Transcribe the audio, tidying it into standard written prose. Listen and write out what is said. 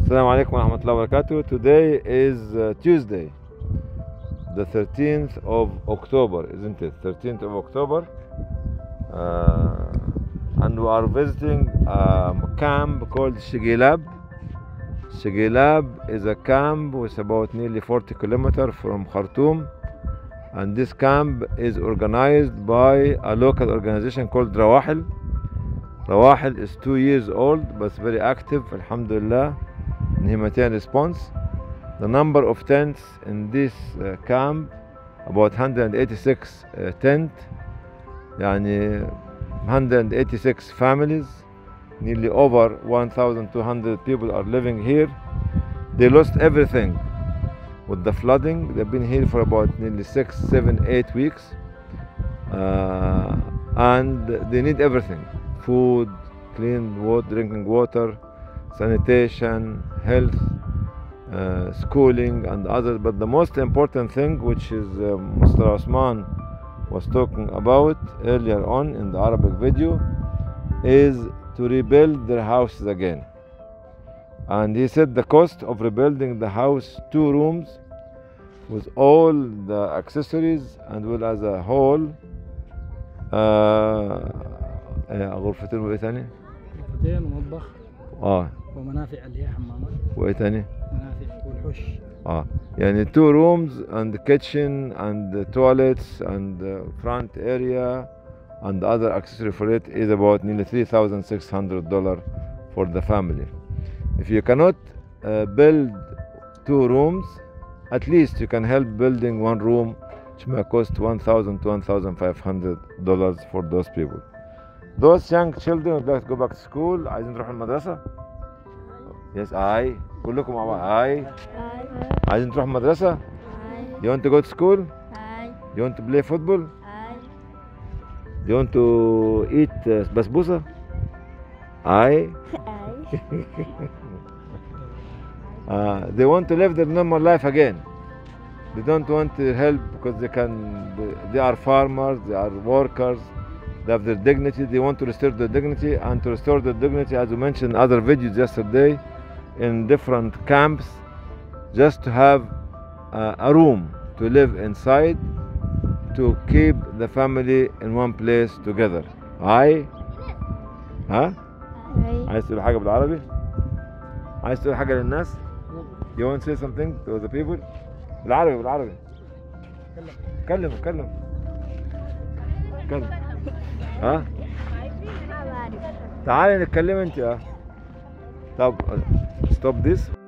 Assalamu alaikum wa rahmatullahi wa barakatuh. Today is Tuesday, the 13th of October, isn't it? 13th of October. And we are visiting a camp called Shigilab. Shigilab is a camp which is about nearly 40 kilometers from Khartoum. And this camp is organized by a local organization called Rawahil. Rawahil is 2 years old but very active, alhamdulillah, in humanitarian response. The number of tents in this camp, about 186 tents, yani 186 families, nearly over 1,200 people are living here. They lost everything with the flooding. They've been here for about nearly 6, 7, 8 weeks, and they need everything: food, clean water, drinking water, sanitation, health, schooling and others. But the most important thing, which is Mr. Osman was talking about earlier on in the Arabic video, is to rebuild their houses again. And he said the cost of rebuilding the house, 2 rooms with all the accessories and well as a whole, غرفتين وايه تاني؟ غرفتين ومطبخ ومنافع اللي هي حمامات وايه تاني؟ منافع والحوش يعني 2 rooms and kitchen and toilets and front area and other accessory for it is about nearly $3,600 for the family. If you cannot build 2 rooms, at least you can help building 1 room, which may cost $1,000 to $1,500 for those people. Those young children would like to go back to school. عايزين تروحوا المدرسة؟ Yes, I. كلكم مع بعض. I. عايزين تروحوا المدرسة؟ You want to go to school? You want to play football? You want to eat بسبوسة? I. They want to live their normal life again. They don't want to help because they are farmers, they are workers, they have their dignity. They want to restore their dignity, and to restore their dignity, as we mentioned in other videos yesterday, in different camps, just to have a room to live inside, to keep the family in one place together. ها؟ عايز تقول حاجة بالعربي؟ عايز تقول حاجة للناس؟ You want to say something to the people? بالعربي. اتكلم. ها؟ تعالي نتكلم انت. طب stop this.